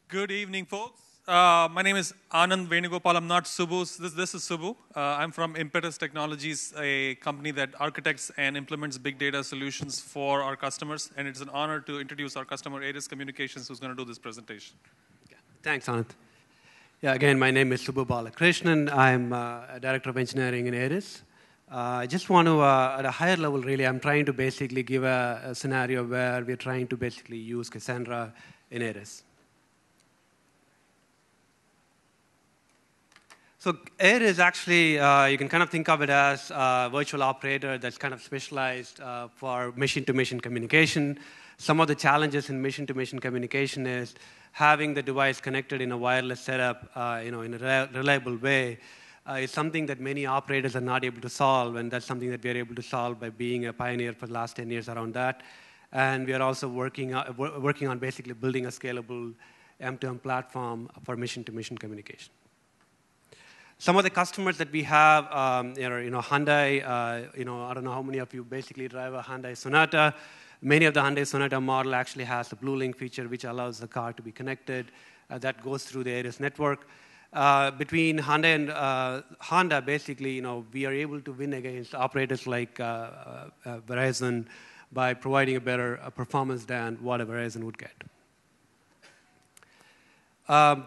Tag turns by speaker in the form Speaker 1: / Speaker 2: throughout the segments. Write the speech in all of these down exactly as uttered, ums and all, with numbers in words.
Speaker 1: Good evening, folks. Uh, my name is Anand Venugopal. I'm not Subbu. This, this is Subbu. Uh, I'm from Impetus Technologies, a company that architects and implements big data solutions for our customers. And it's an honor to introduce our customer, Aeris Communications, who's going to do this presentation.
Speaker 2: Yeah. Thanks, Anand. Yeah, again, my name is Subbu Balakrishnan. I'm uh, a director of engineering in Aeris. Uh, I just want to, uh, at a higher level, really, I'm trying to basically give a, a scenario where we're trying to basically use Cassandra in Aeris. So Aeris actually, uh, you can kind of think of it as a virtual operator that's kind of specialized uh, for machine-to-machine communication. Some of the challenges in machine-to-machine communication is having the device connected in a wireless setup, uh, you know, in a re reliable way. Uh, is something that many operators are not able to solve, and that's something that we are able to solve by being a pioneer for the last ten years around that. And we are also working, uh, working on basically building a scalable M two M platform for mission-to-mission communication. Some of the customers that we have, um, you know, you know, Hyundai, uh, you know, I don't know how many of you basically drive a Hyundai Sonata. Many of the Hyundai Sonata model actually has the BlueLink feature, which allows the car to be connected. Uh, that goes through the Aeris network. Uh, between Hyundai and uh, Honda, basically, you know, we are able to win against operators like uh, uh, uh, Verizon by providing a better uh, performance than what a Verizon would get. Um,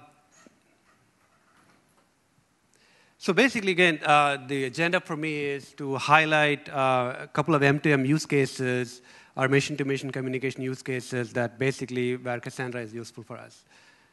Speaker 2: so basically, again, uh, the agenda for me is to highlight uh, a couple of M two M use cases, or machine-to-machine communication use cases that basically where Cassandra is useful for us.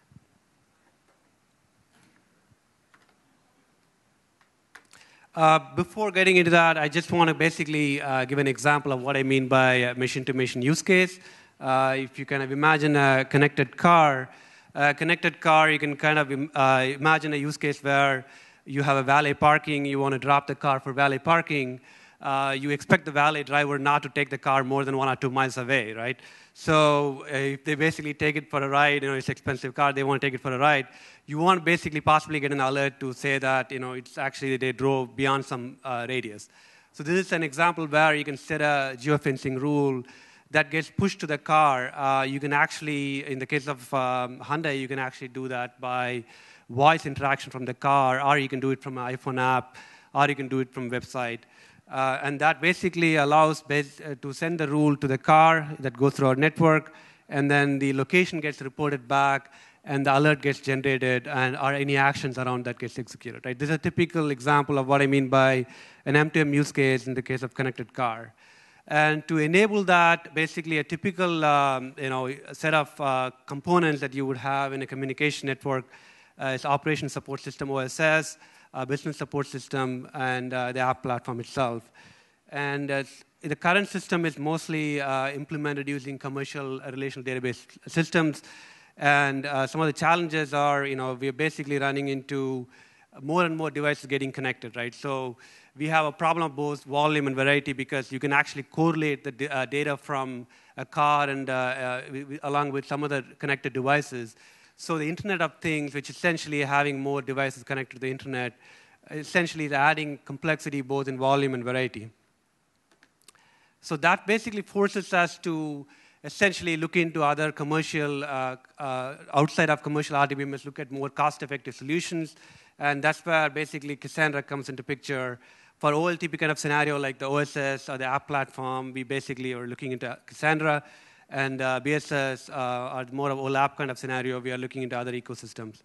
Speaker 2: Uh, before getting into that, I just want to basically uh, give an example of what I mean by a machine-to-machine use case. Uh, if you kind of imagine a connected car, a connected car, you can kind of uh, imagine a use case where you have a valet parking, you want to drop the car for valet parking. Uh, you expect the valet driver not to take the car more than one or two miles away, right? So uh, if they basically take it for a ride, you know, it's an expensive car, they want to take it for a ride, you want to basically possibly get an alert to say that, you know, it's actually they drove beyond some uh, radius. So this is an example where you can set a geofencing rule that gets pushed to the car. Uh, you can actually, in the case of um, Hyundai, you can actually do that by voice interaction from the car, or you can do it from an iPhone app, or you can do it from website. Uh, and that basically allows base, uh, to send the rule to the car that goes through our network, and then the location gets reported back, and the alert gets generated, and or any actions around that gets executed. Right? This is a typical example of what I mean by an M two M use case in the case of connected car. And to enable that, basically a typical um, you know, set of uh, components that you would have in a communication network uh, is operation support system, O S S, Uh, business support system, and uh, the app platform itself. And uh, the current system is mostly uh, implemented using commercial uh, relational database systems. And uh, some of the challenges are, you know, we're basically running into more and more devices getting connected, right? So we have a problem of both volume and variety because you can actually correlate the uh, data from a car and uh, uh, along with some other connected devices. So the Internet of Things, which essentially having more devices connected to the Internet, essentially is adding complexity both in volume and variety. So that basically forces us to essentially look into other commercial, uh, uh, outside of commercial R D B M S, look at more cost-effective solutions. And that's where basically Cassandra comes into picture. For O L T P kind of scenario like the O S S or the app platform, we basically are looking into Cassandra. And uh, B S S uh, are more of O L A P kind of scenario. We are looking into other ecosystems.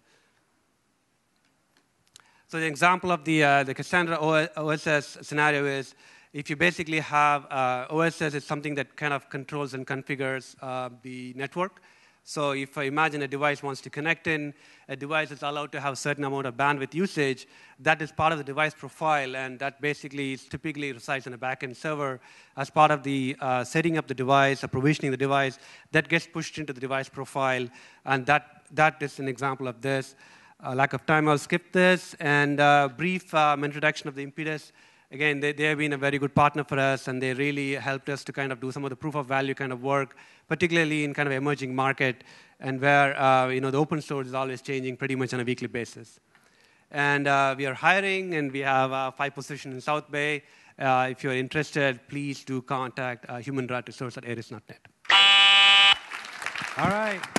Speaker 2: So the example of the, uh, the Cassandra O S S scenario is if you basically have uh, O S S is something that kind of controls and configures uh, the network. So if I imagine a device wants to connect in, a device is allowed to have a certain amount of bandwidth usage. That is part of the device profile, and that basically is typically resides in a backend server as part of the uh, setting up the device or provisioning the device. That gets pushed into the device profile, and that, that is an example of this. Uh, lack of time, I'll skip this. And uh, brief um, introduction of the Impetus. Again, they, they have been a very good partner for us, and they really helped us to kind of do some of the proof of value kind of work, particularly in kind of emerging market, and where uh, you know, the open source is always changing pretty much on a weekly basis. And uh, we are hiring, and we have uh, five positions in South Bay. Uh, if you're interested, please do contact uh, human right resource at aeris dot net.
Speaker 3: All right.